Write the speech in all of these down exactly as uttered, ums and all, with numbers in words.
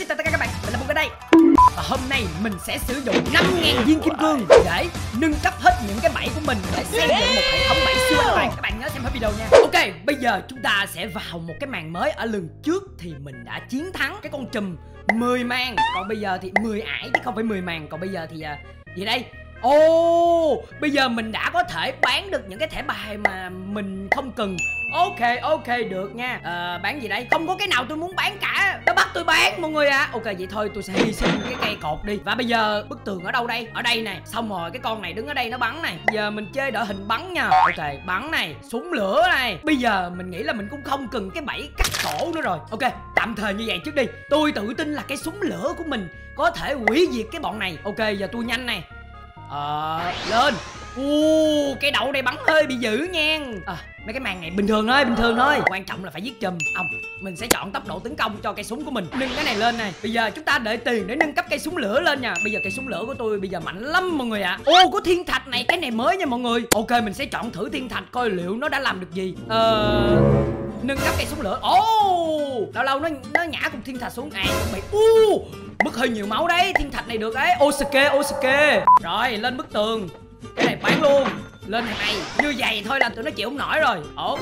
xin chào tất cả các bạn, mình là Bung ở đây. Và hôm nay mình sẽ sử dụng năm nghìn viên kim cương để nâng cấp hết những cái bẫy của mình để xây dựng một hệ thống bẫy siêu an toàn. Các bạn nhớ xem hết video nha. Ok, bây giờ chúng ta sẽ vào một cái màn mới. Ở lần trước thì mình đã chiến thắng cái con trùm mười màn, còn bây giờ thì mười ải chứ không phải mười màn. Còn bây giờ thì gì đây? Ồ, oh, bây giờ mình đã có thể bán được những cái thẻ bài mà mình không cần. Ok, ok, được nha. à, Bán gì đây? Không có cái nào tôi muốn bán cả. Nó bắt tôi bán mọi người à. Ok, vậy thôi tôi sẽ hy sinh cái cây cột đi. Và bây giờ bức tường ở đâu đây? Ở đây này. Xong rồi cái con này đứng ở đây nó bắn này. Giờ mình chơi đội hình bắn nha. Ok, bắn này. Súng lửa này. Bây giờ mình nghĩ là mình cũng không cần cái bẫy cắt cổ nữa rồi. Ok, tạm thời như vậy trước đi. Tôi tự tin là cái súng lửa của mình có thể hủy diệt cái bọn này. Ok, giờ tôi nhanh này. Ờ, lên. U, cái đậu này bắn hơi bị dữ nha. À, mấy cái màn này bình thường thôi, bình thường thôi. Quan trọng là phải giết chùm. Ông, mình sẽ chọn tốc độ tấn công cho cây súng của mình. Nâng cái này lên này. Bây giờ chúng ta đợi tiền để nâng cấp cây súng lửa lên nha. Bây giờ cây súng lửa của tôi bây giờ mạnh lắm mọi người ạ. À. Ô, có thiên thạch này, cái này mới nha mọi người. Ok, mình sẽ chọn thử thiên thạch coi liệu nó đã làm được gì. Ờ, nâng cấp cây súng lửa. Ồ, lâu lâu nó nó nhả cục thiên thạch xuống này. Bị u mất hơi nhiều máu đấy. Thiên thạch này được đấy. Osuke, Osuke. Rồi, lên bức tường. Cái này bán luôn. Lên thằng này. Như vậy thôi là tụi nó chịu không nổi rồi. Ok.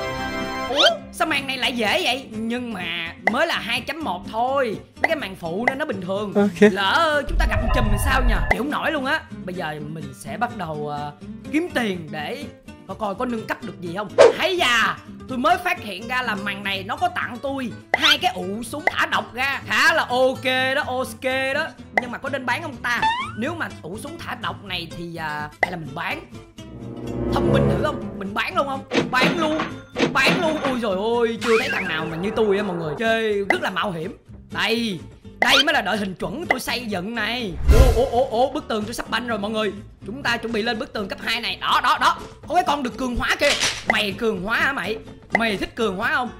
Ủa, sao màn này lại dễ vậy? Nhưng mà mới là hai chấm một thôi. Mấy cái màn phụ nên nó bình thường. Okay. Lỡ chúng ta gặp chùm thì sao nhờ? Chịu không nổi luôn á. Bây giờ mình sẽ bắt đầu uh, kiếm tiền để coi coi có nâng cấp được gì không. Hay da, tôi mới phát hiện ra là màn này nó có tặng tôi hai cái ụ súng thả độc ra. Khá là ok đó, ok đó. Nhưng mà có nên bán không ta? Nếu mà ụ súng thả độc này thì uh, hay là mình bán? Thông minh thử không? Mình bán luôn không? Bán luôn. Bán luôn. Ui rồi ôi, chưa thấy thằng nào mà như tôi á mọi người. Chơi rất là mạo hiểm. Đây, đây mới là đội hình chuẩn tôi xây dựng này. Ô ô ô ô, bức tường tôi sắp banh rồi mọi người. Chúng ta chuẩn bị lên bức tường cấp hai này. Đó đó đó. Có cái con được cường hóa kìa. Mày cường hóa hả mày? Mày thích cường hóa không?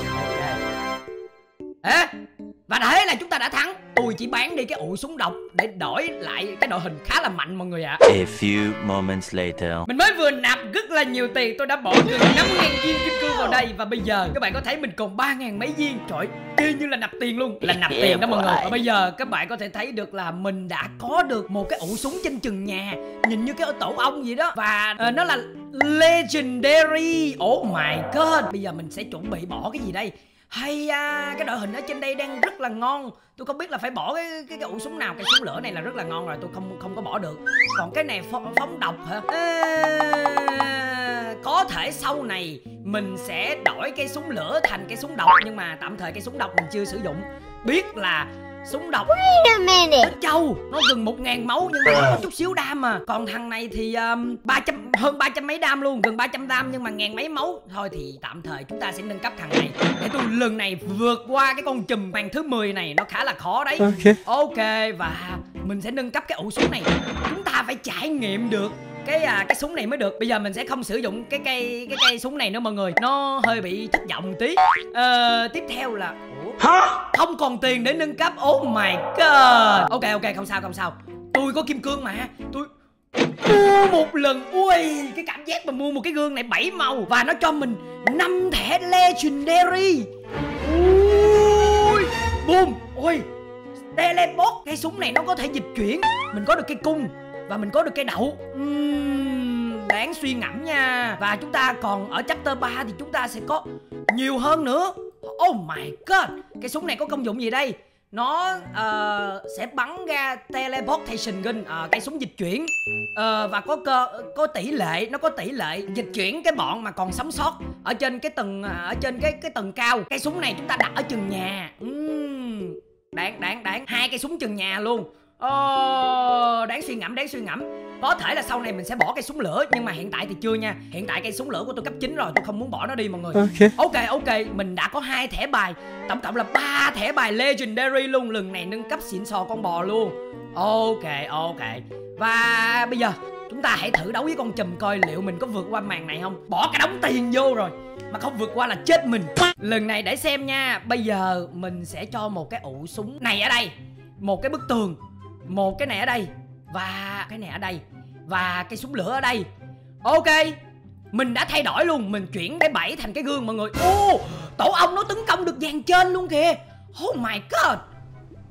Ê, và thế là chúng ta đã thắng. Tôi chỉ bán đi cái ụ súng độc để đổi lại cái đội hình khá là mạnh mọi người ạ. A few moments later. Mình mới vừa nạp rất là nhiều tiền. Tôi đã bỏ gần năm nghìn viên kim cương vào đây. Và bây giờ các bạn có thấy mình còn ba ngàn mấy viên. Trời, y như là nạp tiền luôn. Là nạp tiền đó mọi người. Và bây giờ các bạn có thể thấy được là mình đã có được một cái ụ súng trên chừng nhà. Nhìn như cái tổ ong vậy đó. Và uh, nó là Legendary. Oh my god. Bây giờ mình sẽ chuẩn bị bỏ cái gì đây? Hay à, cái đội hình ở trên đây đang rất là ngon. Tôi không biết là phải bỏ cái cái, cái ụ súng nào. Cái súng lửa này là rất là ngon rồi, tôi không không có bỏ được. Còn cái này phóng, phóng độc hả? À, có thể sau này mình sẽ đổi cái súng lửa thành cái súng độc. Nhưng mà tạm thời cái súng độc mình chưa sử dụng. Biết là súng độc nó trâu, nó gần một ngàn máu nhưng mà nó có chút xíu đam mà. Còn thằng này thì um, ba trăm, hơn ba trăm mấy đam luôn, gần ba trăm đam nhưng mà ngàn mấy máu. Thôi thì tạm thời chúng ta sẽ nâng cấp thằng này để tôi lần này vượt qua cái con chùm màn thứ mười này. Nó khá là khó đấy. Ok, okay, và mình sẽ nâng cấp cái ụ súng này. Chúng ta phải trải nghiệm được cái à, cái súng này mới được. Bây giờ mình sẽ không sử dụng cái cây cái cây súng này nữa mọi người. Nó hơi bị thất vọng tí. Ờ, tiếp theo là Ủa? Không còn tiền để nâng cấp. Oh my god. Ok ok, không sao không sao. Tôi có kim cương mà. Tôi mua một lần. Ui, cái cảm giác mà mua một cái gương này bảy màu và nó cho mình năm thẻ Legendary. Ui, boom. Ôi, teleport. Cái súng này nó có thể dịch chuyển. Mình có được cây cung và mình có được cây đậu. uhm, Đáng suy ngẫm nha. Và chúng ta còn ở chapter ba thì chúng ta sẽ có nhiều hơn nữa. Oh my god. Cái súng này có công dụng gì đây? Nó uh, sẽ bắn ra teleportation gun, uh, cái súng dịch chuyển, uh, và có cơ có tỷ lệ, nó có tỷ lệ dịch chuyển cái bọn mà còn sống sót ở trên cái tầng uh, ở trên cái cái tầng cao. Cái súng này chúng ta đặt ở chừng nhà. uhm, đáng đáng đáng hai cái súng chừng nhà luôn. Oh, đáng suy ngẫm, đáng suy ngẫm. Có thể là sau này mình sẽ bỏ cây súng lửa. Nhưng mà hiện tại thì chưa nha. Hiện tại cây súng lửa của tôi cấp chín rồi. Tôi không muốn bỏ nó đi mọi người. Ok ok, okay. Mình đã có hai thẻ bài. Tổng cộng là ba thẻ bài Legendary luôn. Lần này nâng cấp xịn sò con bò luôn. Ok ok. Và bây giờ chúng ta hãy thử đấu với con chùm coi liệu mình có vượt qua màn này không. Bỏ cả đống tiền vô rồi mà không vượt qua là chết mình. Lần này để xem nha. Bây giờ mình sẽ cho một cái ụ súng này ở đây, một cái bức tường, một cái này ở đây, và cái này ở đây, và cái súng lửa ở đây. Ok, mình đã thay đổi luôn. Mình chuyển cái bẫy thành cái gương mọi người. Ô, tổ ong nó tấn công được dàn trên luôn kìa. Oh my god.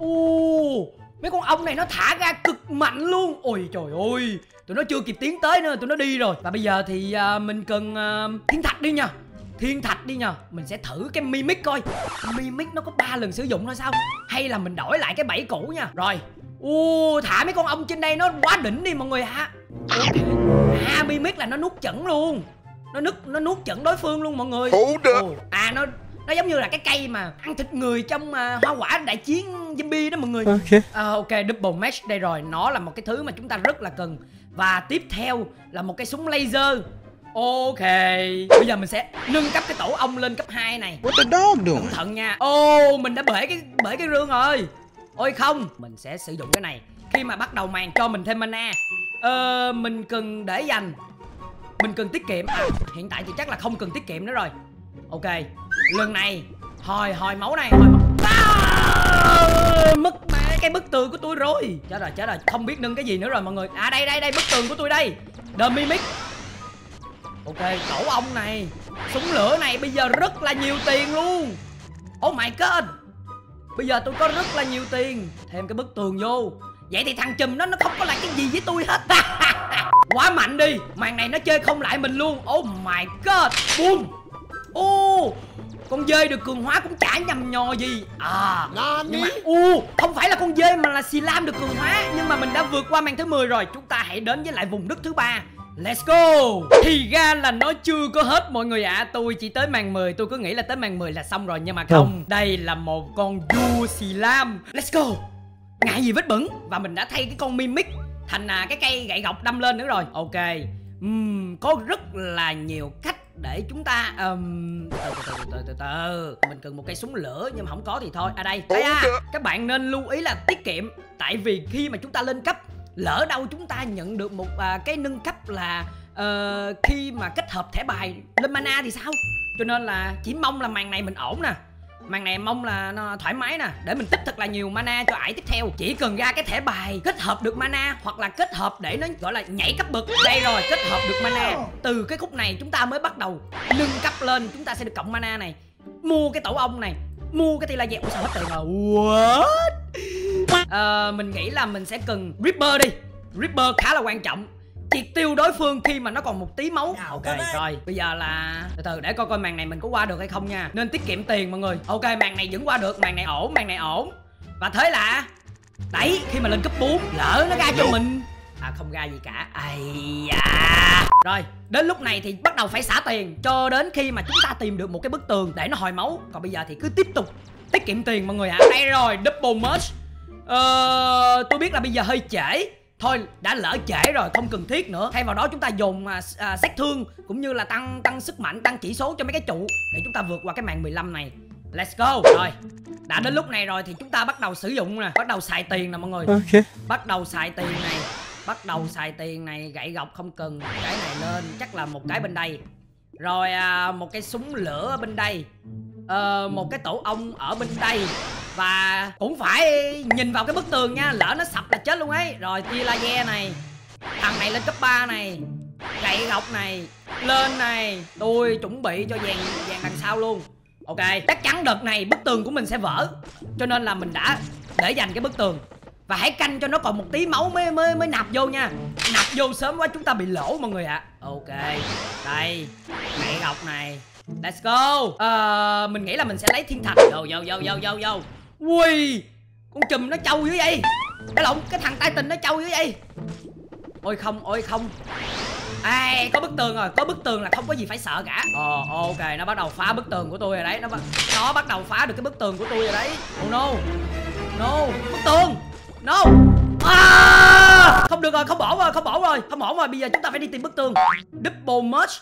Ô, mấy con ong này nó thả ra cực mạnh luôn. Ôi trời ơi, tụi nó chưa kịp tiến tới nữa, tụi nó đi rồi. Và bây giờ thì uh, mình cần uh, thiên thạch đi nha. Thiên thạch đi nha. Mình sẽ thử cái Mimic coi. Mimic nó có ba lần sử dụng thôi sao? Hay là mình đổi lại cái bẫy cũ nha. Rồi. Ô, thả mấy con ong trên đây nó quá đỉnh đi mọi người ha. Ok. À, Mimic là nó nuốt chửng luôn. Nó nuốt nó nuốt chửng đối phương luôn mọi người. Ồ, à nó nó giống như là cái cây mà ăn thịt người trong uh, hoa quả đại chiến zombie đó mọi người. Ok. À, ok, double match đây rồi. Nó là một cái thứ mà chúng ta rất là cần. Và tiếp theo là một cái súng laser. Ok, bây giờ mình sẽ nâng cấp cái tổ ong lên cấp hai này. What the dog doing? Cẩn thận nha. Ô, oh, mình đã bể cái bể cái rương rồi. Ôi không, mình sẽ sử dụng cái này khi mà bắt đầu màn cho mình thêm mana. Ờ, mình cần để dành. Mình cần tiết kiệm. À, hiện tại thì chắc là không cần tiết kiệm nữa rồi. Ok, lần này hồi hồi máu này, hồi máu. À, mất mẹ cái bức tường của tôi rồi. Chết rồi, chết rồi, không biết nâng cái gì nữa rồi mọi người. À đây đây đây, bức tường của tôi đây. The Mimic. Ok, tổ ong này, súng lửa này bây giờ rất là nhiều tiền luôn. Oh my god. Bây giờ tôi có rất là nhiều tiền. Thêm cái bức tường vô. Vậy thì thằng chùm nó nó không có lại cái gì với tôi hết. Quá mạnh đi. Màn này nó chơi không lại mình luôn. Oh my god. Boom. Ô, con dơi được cường hóa cũng chả nhầm nhò gì. À, nhưng mà ô, không phải là con dơi mà là xì lam được cường hóa. Nhưng mà mình đã vượt qua màn thứ mười rồi. Chúng ta hãy đến với lại vùng đất thứ ba. Let's go. Thì ra là nó chưa có hết mọi người ạ. à. Tôi chỉ tới màn mười. Tôi cứ nghĩ là tới màn mười là xong rồi. Nhưng mà không. Đây là một con vua xì lam. Let's go. Ngại gì vết bẩn. Và mình đã thay cái con Mimic thành à, cái cây gậy gộc đâm lên nữa rồi. Ok. uhm, Có rất là nhiều cách để chúng ta um... từ, từ, từ, từ, từ, từ. Mình cần một cây súng lửa. Nhưng mà không có thì thôi. À đây đây à. Các bạn nên lưu ý là tiết kiệm. Tại vì khi mà chúng ta lên cấp, lỡ đâu chúng ta nhận được một à, cái nâng cấp là uh, khi mà kết hợp thẻ bài lên mana thì sao. Cho nên là chỉ mong là màn này mình ổn nè. Màn này mong là nó thoải mái nè. Để mình tích thật là nhiều mana cho ải tiếp theo. Chỉ cần ra cái thẻ bài kết hợp được mana. Hoặc là kết hợp để nó gọi là nhảy cấp bậc. Đây rồi, kết hợp được mana. Từ cái khúc này chúng ta mới bắt đầu nâng cấp lên. Chúng ta sẽ được cộng mana này. Mua cái tổ ong này. Mua cái tia laser. Ủa sao hết tiền rồi. What? À, mình nghĩ là mình sẽ cần Ripper đi. Ripper khá là quan trọng. Triệt tiêu đối phương khi mà nó còn một tí máu. Ok rồi, bây giờ là từ từ để coi coi màn này mình có qua được hay không nha. Nên tiết kiệm tiền mọi người. Ok, màn này vẫn qua được, màn này ổn, màn này ổn. Và thế là đấy, khi mà lên cấp bốn lỡ nó ra cho mình. À không ra gì cả. Ây da. Rồi, đến lúc này thì bắt đầu phải xả tiền cho đến khi mà chúng ta tìm được một cái bức tường để nó hồi máu. Còn bây giờ thì cứ tiếp tục tiết kiệm tiền mọi người ạ. À. Đây rồi, double merge. Ờ, tôi biết là bây giờ hơi trễ. Thôi đã lỡ trễ rồi, không cần thiết nữa. Thay vào đó chúng ta dùng à, à, sát thương cũng như là tăng tăng sức mạnh, tăng chỉ số cho mấy cái trụ để chúng ta vượt qua cái màn mười lăm này. Let's go. Rồi, đã đến lúc này rồi thì chúng ta bắt đầu sử dụng nè. Bắt đầu xài tiền nè mọi người. Ok. Bắt đầu xài tiền này. Bắt đầu xài tiền này. Gậy gộc không cần. Cái này lên, chắc là một cái bên đây. Rồi à, một cái súng lửa ở bên đây. Ờ, một cái tổ ong ở bên đây. Và cũng phải nhìn vào cái bức tường nha. Lỡ nó sập là chết luôn ấy. Rồi tia laser này. Thằng này lên cấp ba này. Gậy gộc này. Lên này. Tôi chuẩn bị cho dàn dàn đằng sau luôn. Ok, chắc chắn đợt này bức tường của mình sẽ vỡ. Cho nên là mình đã để dành cái bức tường. Và hãy canh cho nó còn một tí máu mới mới mới nạp vô nha. Nạp vô sớm quá chúng ta bị lỗ mọi người ạ. à. Ok. Đây. Gậy gộc này. Let's go. Ờ, mình nghĩ là mình sẽ lấy thiên thạch. Vô vô vô vô vô vô. Ui, con chùm nó trâu dữ vậy. Cái lộn, cái thằng Titan nó trâu dữ vậy. Ôi không, ôi không. À, có bức tường rồi, có bức tường là không có gì phải sợ cả. Ờ, ok, nó bắt đầu phá bức tường của tôi rồi đấy. Nó bắt, nó bắt đầu phá được cái bức tường của tôi rồi đấy. Oh no. No, bức tường. No. À, không được rồi, không ổn rồi, không ổn rồi, không ổn rồi. Bây giờ chúng ta phải đi tìm bức tường. Double merge.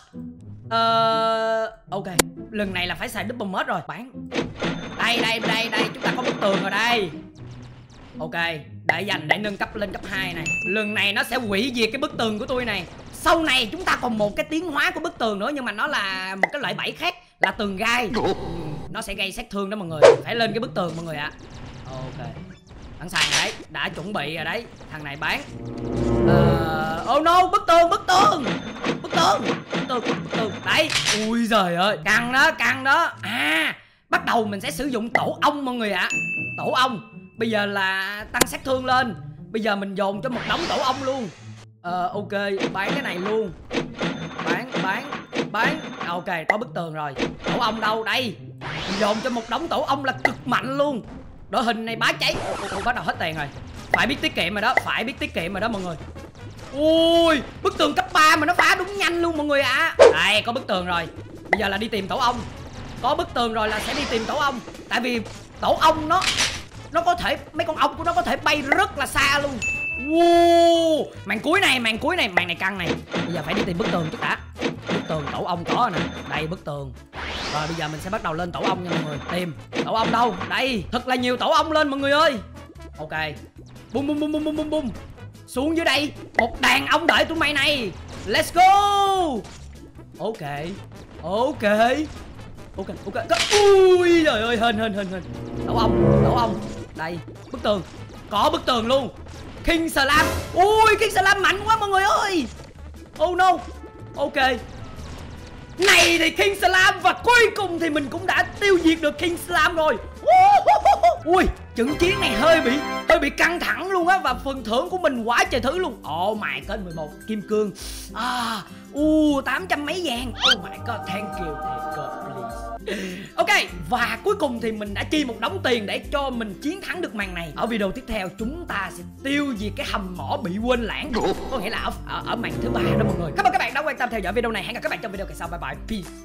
Ờ, ok, lần này là phải xài double merge rồi. Bán. Đây, đây, đây, đây, chúng ta có bức tường rồi đây. Ok, để dành để nâng cấp lên cấp hai này. Lần này nó sẽ hủy diệt cái bức tường của tôi này. Sau này chúng ta còn một cái tiến hóa của bức tường nữa. Nhưng mà nó là một cái loại bẫy khác. Là tường gai. ừ, Nó sẽ gây sát thương đó mọi người. Phải lên cái bức tường mọi người ạ. à. Ok, sẵn sàng đấy. Đã chuẩn bị rồi đấy. Thằng này bán. Ờ... Oh no, bức tường, bức tường. Bức tường, bức tường, bức tường. Đấy. Ui giời ơi, căng đó, căng đó. À, bắt đầu mình sẽ sử dụng tổ ong mọi người ạ. à. Tổ ong. Bây giờ là tăng sát thương lên. Bây giờ mình dồn cho một đống tổ ong luôn. Ờ ok, bán cái này luôn. Bán, bán, bán. À, ok, có bức tường rồi. Tổ ong đâu? Đây. Mình dồn cho một đống tổ ong là cực mạnh luôn. Đội hình này bá cháy. Ủa, ủa, bắt đầu hết tiền rồi. Phải biết tiết kiệm rồi đó, phải biết tiết kiệm rồi đó mọi người. Ui, bức tường cấp ba mà nó phá đúng nhanh luôn mọi người ạ. À. Đây, có bức tường rồi. Bây giờ là đi tìm tổ ong. Có bức tường rồi là sẽ đi tìm tổ ong. Tại vì tổ ong nó Nó có thể, mấy con ong của nó có thể bay rất là xa luôn. Wow. Màn cuối này, màn cuối này, màn này căng này. Bây giờ phải đi tìm bức tường trước đã. Bức tường tổ ong có nè. Đây bức tường. Rồi bây giờ mình sẽ bắt đầu lên tổ ong nha mọi người. Tìm tổ ong đâu? Đây, thật là nhiều tổ ong lên mọi người ơi. Ok. Bum bum bum bum bum bum bum. Xuống dưới đây, một đàn ong đợi tụi mày này. Let's go. Ok. Ok. Ok, ok. Ui trời ơi, hên hên hên hên. Tổ ong, tổ ong. Đây, bức tường. Có bức tường luôn. King Slam. Ui, King Slam mạnh quá mọi người ơi. Oh no. Ok. Này thì King Slam. Và cuối cùng thì mình cũng đã tiêu diệt được King Slam rồi. Ui, trận chiến này hơi bị Hơi bị căng thẳng luôn á. Và phần thưởng của mình quá trời thứ luôn. Oh my god, mười một kim cương. À, uh, tám trăm mấy vàng. Oh my god, thank you, thank god, please. Ok, và cuối cùng thì mình đã chi một đống tiền để cho mình chiến thắng được màn này. Ở video tiếp theo chúng ta sẽ tiêu diệt cái hầm mỏ bị quên lãng. Có nghĩa là ở, ở, ở màn thứ ba đó mọi người. Cảm ơn các bạn đã quan tâm theo dõi video này. Hẹn gặp các bạn trong video kỳ sau. Bye bye, peace.